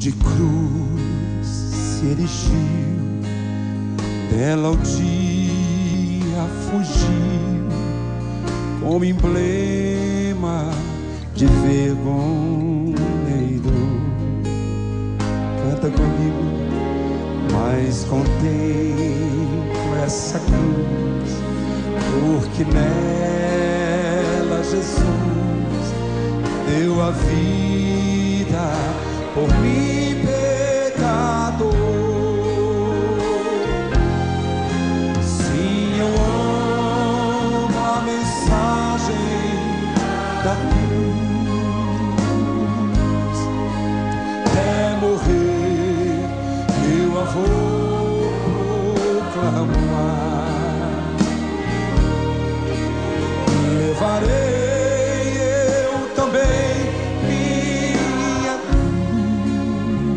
de cruz se erigiu, dela o dia fugiu, como emblema de vergonha e dor. Canta comigo. Mas contemplo essa cruz, porque nela Jesus deu a vida por mim, pecador. Sim, eu amo a mensagem da cruz. Até morrer eu a vou proclamar. Levarei eu também minha cruz,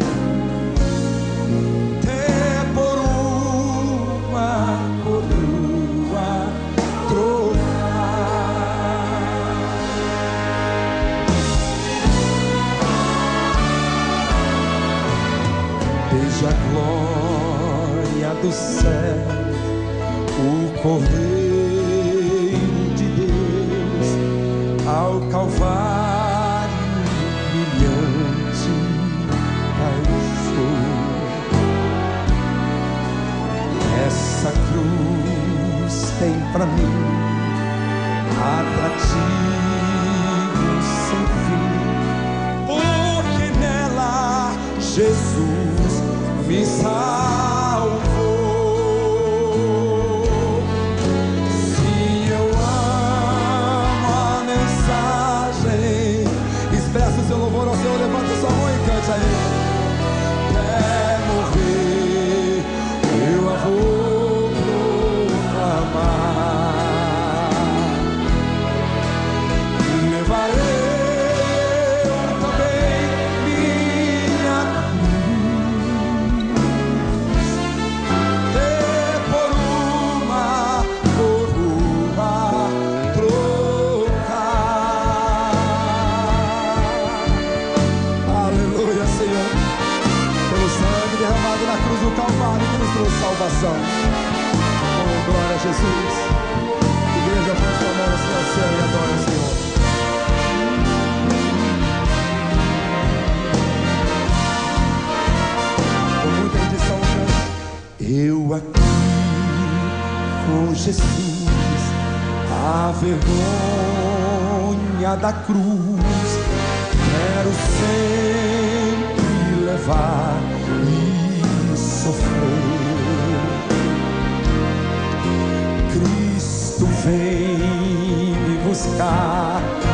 até por uma coroa trocar. Desde a glória do céu, o Cordeiro de Deus ao Calvário humilhante baixou. Essa cruz tem pra mim atrativo sem fim, porque nela Jesus me salvou. Sim, eu amo a mensagem. Expressa o seu louvor ao Senhor, levanta sua mão e cante a Ele. Até morrer eu a vou proclamar. Levarei eu também minha na cruz do Calvário que nos trouxe salvação. Oh, glória a Jesus. Igreja, põe sua mão no céu e adora o Senhor. Com muita edição, cante. Eu aqui com Jesus, a vergonha da cruz, quero sempre levar e sofrer. Cristo vem me buscar